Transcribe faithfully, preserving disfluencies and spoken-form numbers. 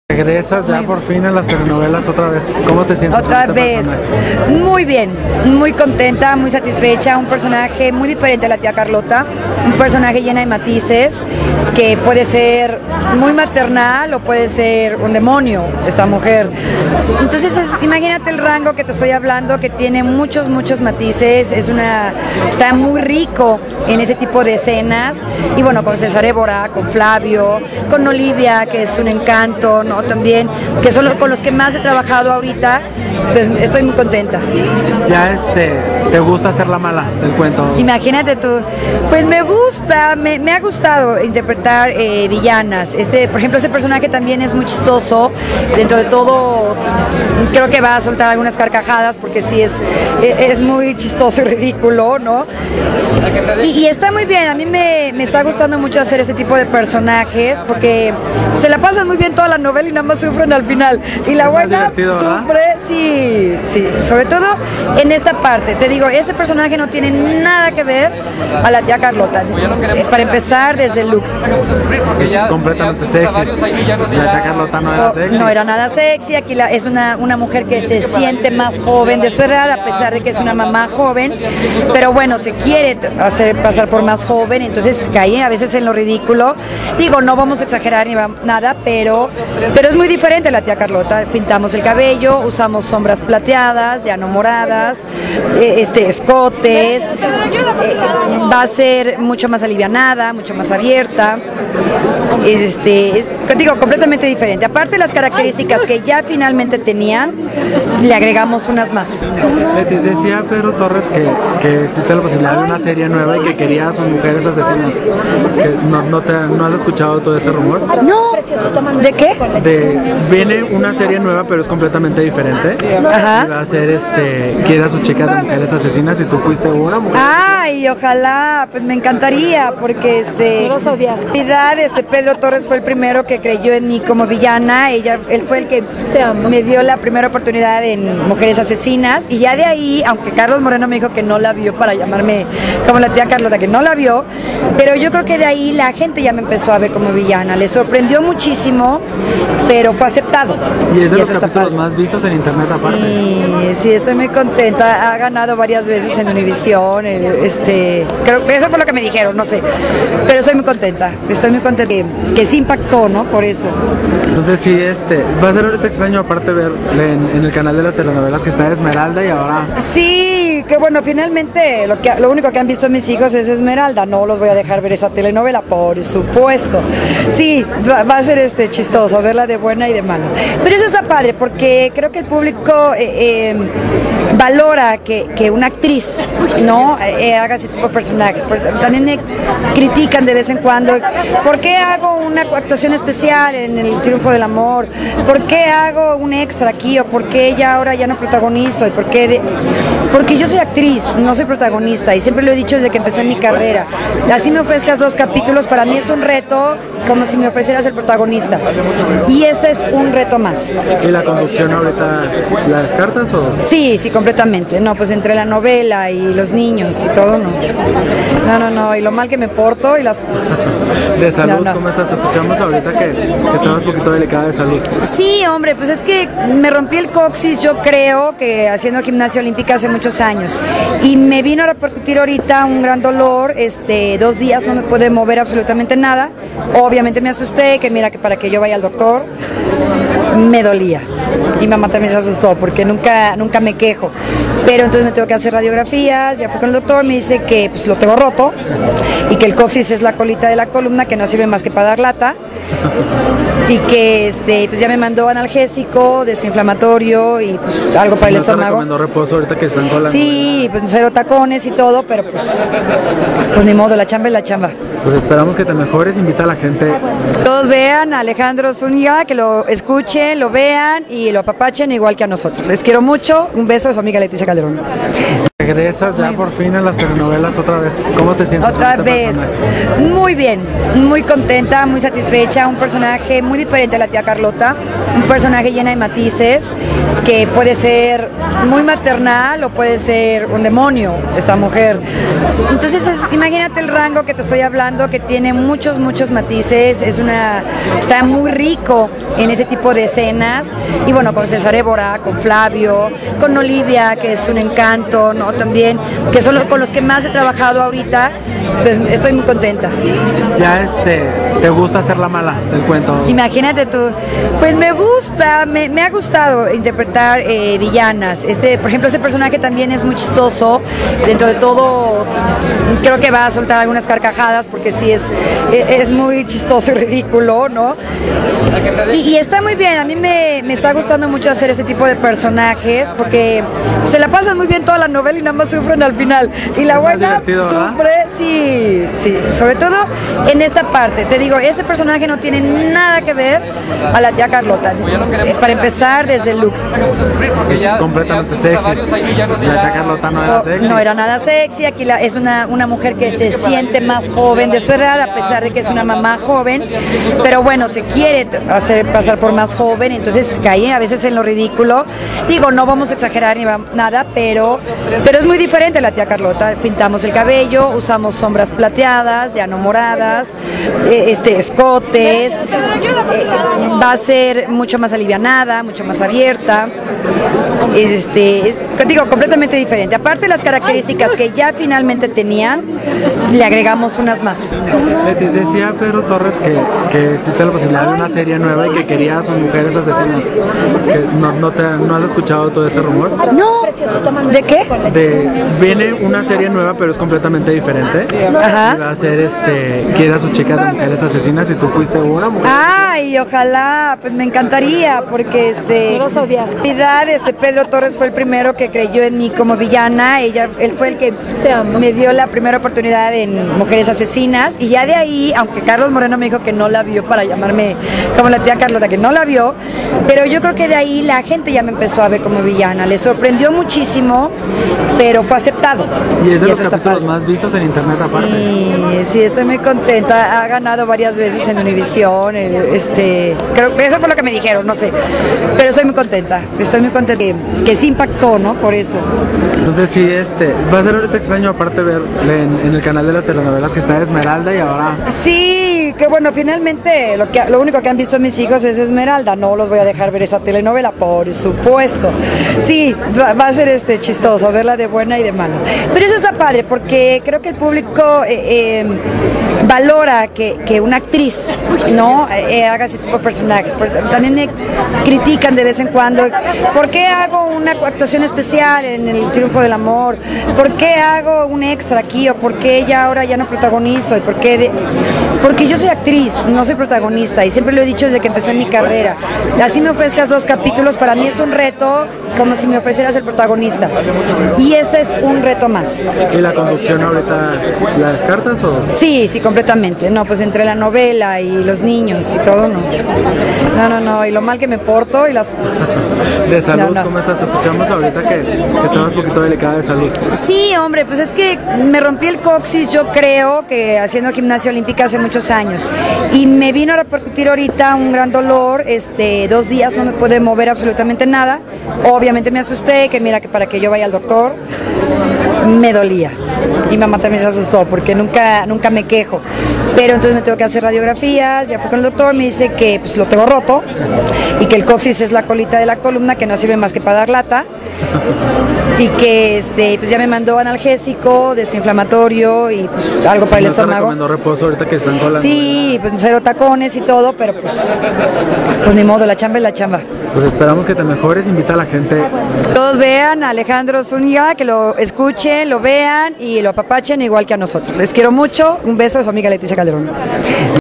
Regresas ya por fin a las telenovelas otra vez. ¿Cómo te sientes? Otra con este vez. personaje? Muy bien, muy contenta, muy satisfecha. Un personaje muy diferente a la tía Carlota. Un personaje llena de matices que puede ser muy maternal o puede ser un demonio, esta mujer. Entonces, es, imagínate el rango que te estoy hablando, que tiene muchos, muchos matices. Es una, está muy rico en ese tipo de escenas. Y bueno, con César Évora, con Flavio, con Olivia, que es un encanto, ¿no? También, que son los, con los que más he trabajado ahorita, pues estoy muy contenta. Ya este, ¿te gusta hacer la mala del cuento? Imagínate tú, pues me gusta, me, me ha gustado interpretar eh, villanas. Este, por ejemplo, este personaje también es muy chistoso, dentro de todo creo que va a soltar algunas carcajadas porque sí es, es muy chistoso y ridículo, ¿no? Y, y está muy bien, a mí me, me está gustando mucho hacer ese tipo de personajes porque se la pasan muy bien toda la novela y nada más sufren al final. Y la buena sufre, sí, sí, sobre todo en esta parte. Te digo, este personaje no tiene nada que ver a la tía Carlota. Eh, para empezar, desde el look. Es completamente sexy. La tía Carlota no era sexy. No era nada sexy. Aquí la, es una, una mujer que se siente más joven de su edad, a pesar de que es una mamá joven. Pero bueno, se quiere hacer pasar por más joven, entonces cae a veces en lo ridículo. Digo, no vamos a exagerar ni nada, pero, pero es muy diferente a la tía Carlota. Pintamos el cabello, usamos sombras plateadas, ya no moradas, eh, este, escotes, eh, va a ser mucho más alivianada, mucho más abierta. Este, es, digo, completamente diferente. Aparte, las características que ya finalmente tenían, le agregamos unas más. Le decía Pedro Torres que, que existe la posibilidad de una serie nueva y que quería a sus mujeres asesinas. Que no, no, te, ¿No has escuchado todo ese rumor? No. ¿De qué? De, viene una serie nueva, pero es completamente diferente. Ajá. Y va a ser, este, quiere a sus chicas de mujeres asesinas y tú fuiste una mujer. Ay, ojalá, pues me encantaría, porque este, este Pedro Torres fue el primero que creyó en mí como villana. Ella, él fue el que me dio la primera oportunidad en Mujeres Asesinas, y ya de ahí, aunque Carlos Moreno me dijo que no la vio para llamarme como la tía Carlota, que no la vio, pero yo creo que de ahí la gente ya me empezó a ver como villana. Le sorprendió muchísimo, pero fue aceptado. Y es de y los capítulos más vistos en internet aparte. Sí, sí, estoy muy contenta. Ha ganado varias veces en Univisión. Este, creo que eso fue lo que me dijeron, no sé. Pero estoy muy contenta. Estoy muy contenta que, que sí impactó, ¿no? Por eso. Entonces sí, este, va a ser ahorita extraño aparte ver en, en el canal de las telenovelas que está Esmeralda y ahora... Sí, que bueno, finalmente lo, que, lo único que han visto mis hijos es Esmeralda. No los voy a dejar ver esa telenovela, por supuesto. Sí, va, va a ser este chistoso verla de buena y de mala. Pero eso está padre porque creo que el público eh, eh, valora que, que una actriz no eh, haga ese tipo de personajes. También me critican de vez en cuando ¿por qué hago una actuación especial en El Triunfo del Amor? ¿Por qué hago un extra aquí? ¿O por qué ya ahora ya no protagonizo? ¿Y por qué de... Porque yo soy actriz, no soy protagonista, y siempre lo he dicho desde que empecé mi carrera. Así me ofrezcas dos capítulos, para mí es un reto como si me ofrecieras el protagonista, y ese es un reto más. ¿Y la conducción ahorita la descartas o...? Sí, sí, completamente. No, pues entre la novela y los niños y todo, no. No, no, no, y lo mal que me porto y las... De salud, no, no. ¿Cómo estás? Te escuchamos ahorita que, que estabas un poquito delicada de salud. Sí, hombre, pues es que me rompí el coxis, yo creo que haciendo gimnasia olímpica hace muchos años, y me vino a repercutir ahorita un gran dolor. Este, dos días no me pude mover absolutamente nada. Obviamente me asusté, que mira que para que yo vaya al doctor, me dolía. Y mamá también se asustó porque nunca, nunca me quejo. Pero entonces me tengo que hacer radiografías, ya fui con el doctor, me dice que pues, lo tengo roto y que el coxis es la colita de la columna que no sirve más que para dar lata, y que este, pues ya me mandó analgésico, desinflamatorio y pues algo para el estómago. ¿Te recomendó reposo ahorita que están con la... Sí, pues cero tacones y todo, pero pues, pues ni modo, la chamba es la chamba. Pues esperamos que te mejores, invita a la gente. Todos vean a Alejandro Zúñiga, que lo escuchen, lo vean y lo apapachen igual que a nosotros. Les quiero mucho, un beso de su amiga Leticia Calderón. Regresas ya por fin a las telenovelas otra vez. ¿Cómo te sientes? Otra vez. Muy bien, muy contenta, muy satisfecha. Un personaje muy diferente a la tía Carlota. Un personaje llena de matices que puede ser muy maternal o puede ser un demonio esta mujer. Entonces es, imagínate el rango que te estoy hablando, que tiene muchos, muchos matices, es una, está muy rico en ese tipo de escenas. Y bueno, con César Évora, con Flavio, con Olivia, que es un encanto, ¿no? También, que son los, con los que más he trabajado ahorita, pues estoy muy contenta. Ya este, ¿te gusta hacer la mala del cuento? Imagínate tú, pues me gusta, me, me ha gustado interpretar eh, villanas. Este, por ejemplo, ese personaje también es muy chistoso, dentro de todo creo que va a soltar algunas carcajadas porque sí es, es muy chistoso y ridículo, ¿no? Y, y está muy bien, a mí me, me está gustando mucho hacer ese tipo de personajes porque se la pasan muy bien toda la novela y nada más sufren al final. Y la buena sufre, sí, sí, sobre todo en esta parte. Te digo, este personaje no tiene nada que ver a la tía Carlota. Eh, para empezar, desde el look. Es completamente sexy. La tía Carlota no era sexy. No era nada sexy. Aquí la, es una, una mujer que se siente más joven de su edad, a pesar de que es una mamá joven. Pero bueno, se quiere hacer pasar por más joven, entonces cae a veces en lo ridículo. Digo, no vamos a exagerar ni nada, pero, pero es muy diferente la tía Carlota. Pintamos el cabello, usamos sombras plateadas, ya no moradas, eh, este, escotes, eh, va a ser mucho más alivianada, mucho más abierta. Este, es, digo, completamente diferente. Aparte de las características que ya finalmente tenían, le agregamos unas más. Le decía Pedro Torres que, que existe la posibilidad de una serie nueva y que quería a sus mujeres asesinas. Que no, no, te, ¿No has escuchado todo ese rumor? No. ¿De qué? De, viene una serie nueva, pero es completamente diferente. Ajá. Y va a ser, este, quiere a sus chicas de mujeres asesinas y tú fuiste una mujer. Ay, ojalá, pues me encantaría, porque este, este Pedro Torres fue el primero que creyó en mí como villana. Ella, él fue el que me dio la primera oportunidad en Mujeres Asesinas, y ya de ahí, aunque Carlos Moreno me dijo que no la vio para llamarme como la tía Carlota, que no la vio, pero yo creo que de ahí la gente ya me empezó a ver como villana. Le sorprendió muchísimo, pero fue aceptado. Y es de y los capítulos más vistos en internet aparte. Sí, sí, estoy muy contenta. Ha ganado varias veces en Univisión. Este, creo que eso fue lo que me dijeron, no sé. Pero estoy muy contenta. Estoy muy contenta que, que sí impactó, ¿no? Por eso. Entonces sí, este, va a ser ahorita extraño aparte ver en, en el canal de las telenovelas que está Esmeralda y ahora... Sí, que bueno, finalmente lo, que, lo único que han visto mis hijos es Esmeralda. No los voy a dejar ver esa telenovela, por supuesto. Sí, va, va a ser este chistoso verla de buena y de mala. Pero eso está padre porque creo que el público eh, eh, valora que, que una actriz no eh, haga ese tipo de personajes. También me critican de vez en cuando ¿por qué hago una actuación especial en El Triunfo del Amor? ¿Por qué hago un extra aquí? ¿O por qué ya ahora ya no protagonizo? ¿Y por qué de... Porque yo soy actriz, no soy protagonista, y siempre lo he dicho desde que empecé mi carrera. Así me ofrezcas dos capítulos, para mí es un reto como si me ofrecieras el protagonista, y ese es un reto más. ¿Y la conducción ahorita la descartas o...? Sí, sí, completamente. No, pues entre la novela y los niños y todo, no. No, no, no, y lo mal que me porto y las... ¿De salud? No, no. ¿Cómo estás? Te escuchamos ahorita que, que estabas un poquito delicada de salud. Sí, hombre, pues es que me rompí el coxis, yo creo que haciendo gimnasia olímpica hace muchos años, y me vino a repercutir ahorita un gran dolor. Este, dos días no me pude mover absolutamente nada. Obviamente me asusté, que mira que para que yo vaya al doctor, me dolía. Y mamá también se asustó porque nunca, nunca me quejo. Pero entonces me tengo que hacer radiografías, ya fui con el doctor, me dice que pues, lo tengo roto y que el coxis es la colita de la columna que no sirve más que para dar lata, y que este, pues ya me mandó analgésico, desinflamatorio y pues algo para el estómago. ¿No te recomendó reposo ahorita que están con la... Sí, pues cero tacones y todo, pero pues, pues ni modo, la chamba es la chamba. Pues esperamos que te mejores, invita a la gente. Todos vean a Alejandro Zúñiga, que lo escuchen, lo vean y lo apapachen igual que a nosotros. Les quiero mucho, un beso de su amiga Leticia Calderón.